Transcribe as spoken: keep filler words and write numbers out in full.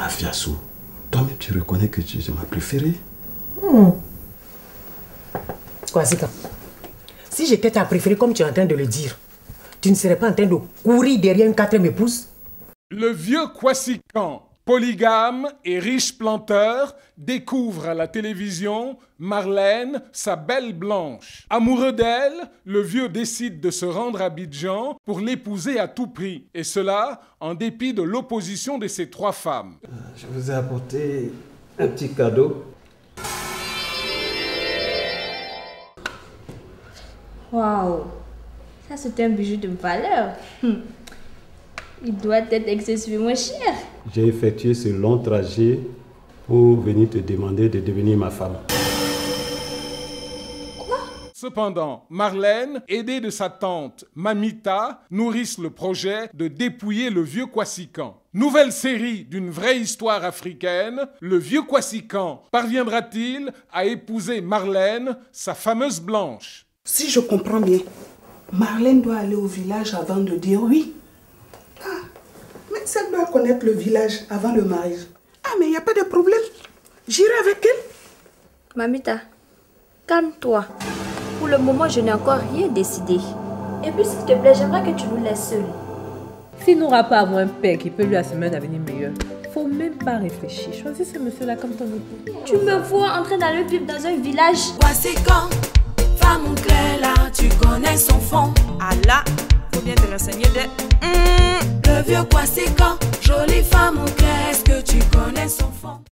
Afiassou, toi-même tu reconnais que tu es ma préférée. Hmm. Kwasika, si j'étais ta préférée comme tu es en train de le dire, tu ne serais pas en train de courir derrière une quatrième épouse? Le vieux Kwasikan, polygame et riche planteur, découvre à la télévision Marlène, sa belle blanche. Amoureux d'elle, le vieux décide de se rendre à Abidjan pour l'épouser à tout prix. Et cela en dépit de l'opposition de ses trois femmes. Euh, je vous ai apporté un petit cadeau. Waouh, ça c'est un bijou de valeur. Hum. Il doit être excessivement cher. J'ai effectué ce long trajet pour venir te demander de devenir ma femme. Quoi? Cependant, Marlène, aidée de sa tante Mamita, nourrissent le projet de dépouiller le vieux Kwasikan. Nouvelle série d'une vraie histoire africaine, le vieux Kwasikan parviendra-t-il à épouser Marlène, sa fameuse blanche? Si je comprends bien, Marlène doit aller au village avant de dire oui. Ah, mais ça doit connaître le village avant le mariage. Ah, mais il n'y a pas de problème. J'irai avec elle. Mamita, calme-toi. Pour le moment, je n'ai encore rien décidé. Et puis, s'il te plaît, j'aimerais que tu nous laisses seuls. S'il n'aura pas avoir un père qui peut lui assumer un avenir meilleur, faut même pas réfléchir. Choisis ce monsieur-là comme ton époux. Tu me vois en train d'aller vivre dans un village. Kwasikan, femme claire là, tu connais son fond. Ah là, faut bien te renseigner de... Mmh. Le vieux Kwasikan, jolie femme claire, est-ce que tu connais son fond?